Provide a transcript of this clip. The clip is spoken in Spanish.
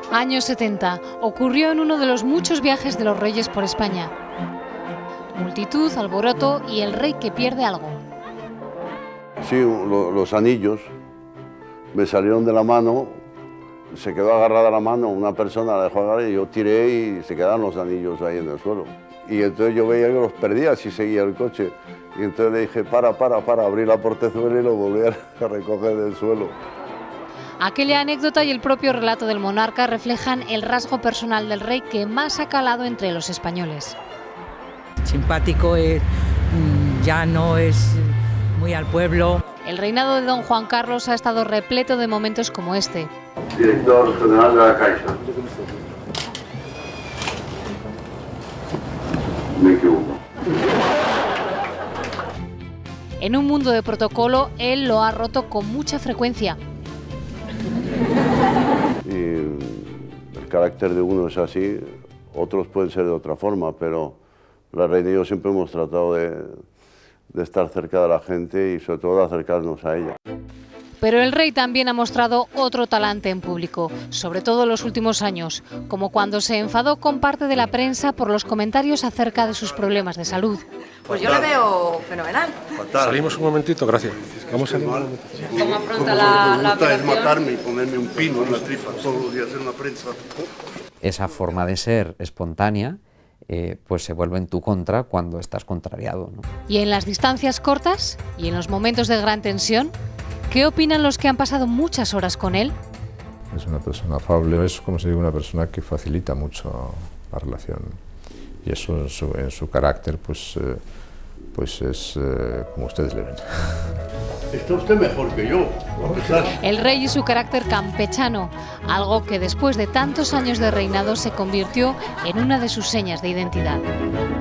Años 70. Ocurrió en uno de los muchos viajes de los reyes por España. Multitud, alboroto y el rey que pierde algo. Sí, los anillos me salieron de la mano, se quedó agarrada la mano, una persona la dejó agarrar y yo tiré y se quedaron los anillos ahí en el suelo. Y entonces yo veía que los perdía si seguía el coche. Y entonces le dije, para, abrí la portezuela y lo volví a recoger del suelo. Aquella anécdota y el propio relato del monarca reflejan el rasgo personal del rey que más ha calado entre los españoles. Simpático, llano, es muy al pueblo. El reinado de don Juan Carlos ha estado repleto de momentos como este. Director general de la Caixa. Me equivoco. En un mundo de protocolo, él lo ha roto con mucha frecuencia. Y el carácter de uno es así, otros pueden ser de otra forma, pero la reina y yo siempre hemos tratado de estar cerca de la gente y sobre todo de acercarnos a ella. Pero el rey también ha mostrado otro talante en público, sobre todo en los últimos años, como cuando se enfadó con parte de la prensa por los comentarios acerca de sus problemas de salud. Pues yo le veo fenomenal. Salimos un momentito, gracias. Vamos a salir un momentito. ¿Cómo afronta la operación? Es matarme y ponerme un pino en la tripa todos los días en la prensa. Esa forma de ser espontánea pues se vuelve en tu contra cuando estás contrariado, ¿no? Y en las distancias cortas y en los momentos de gran tensión, ¿qué opinan los que han pasado muchas horas con él? Es una persona afable, es como se dice, una persona que facilita mucho la relación. Y eso en su carácter pues es como ustedes le ven. Está usted mejor que yo, a pesar. El rey y su carácter campechano, algo que después de tantos años de reinado se convirtió en una de sus señas de identidad.